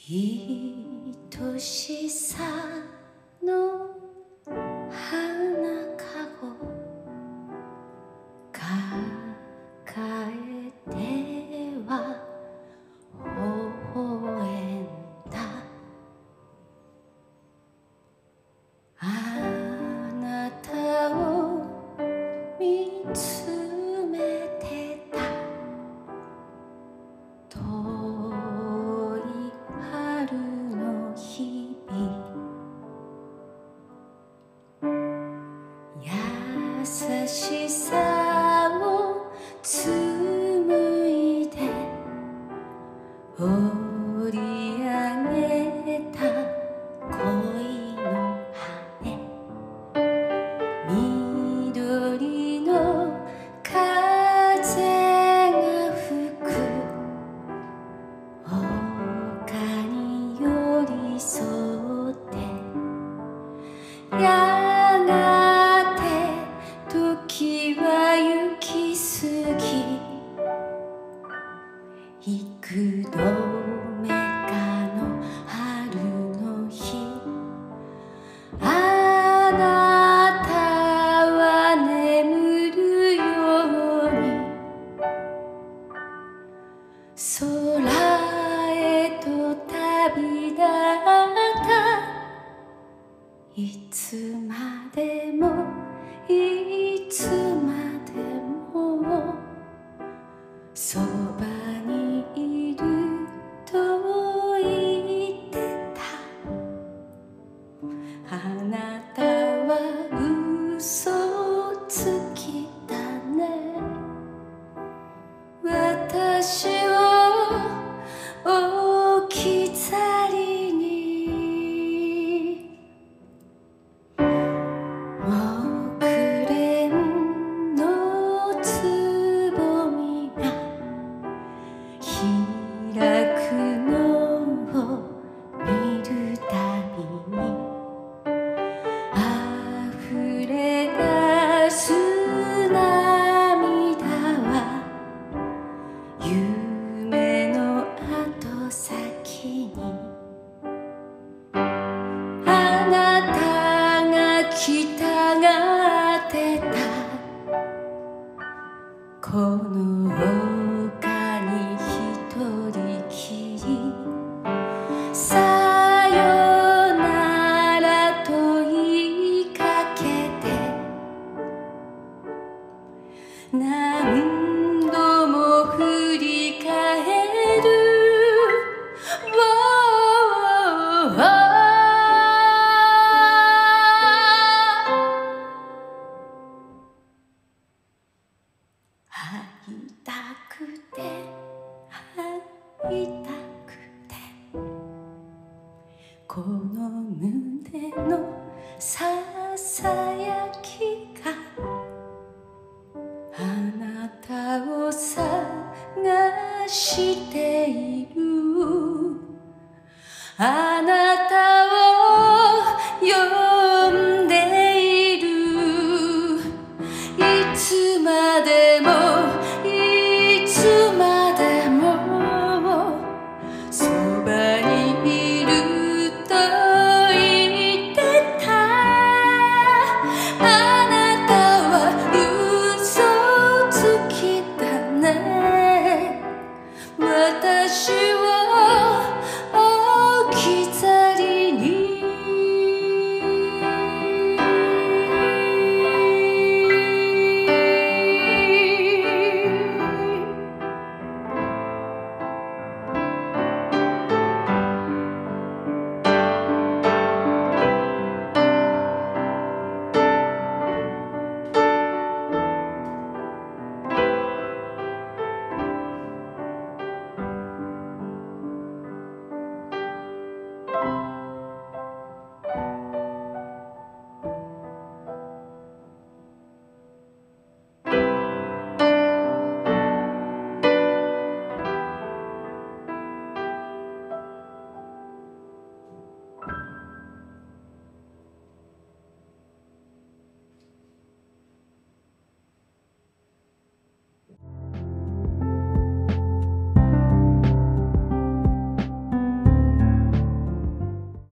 愛しさの花かご抱えては微笑んだ。あなたを見つめてた。遠い春の日々、優しさを紡いで織り上げた恋の羽。緑の風が吹く丘に寄り添って、やがて時は行き過ぎ、幾度目かの春の日、あなたは眠るように空へと旅立った。いつまでもいつまでもそばにいると言ってた。あなたは嘘つきだね。私を置き去りに、木蓮のつぼみが開くのを見るたびに、溢れ出す涙は夢の後先に、あなたが来たがってたこの丘に一人きり、さよならと言いかけて、何度も振り返る。会いたくて会いたくて、この胸の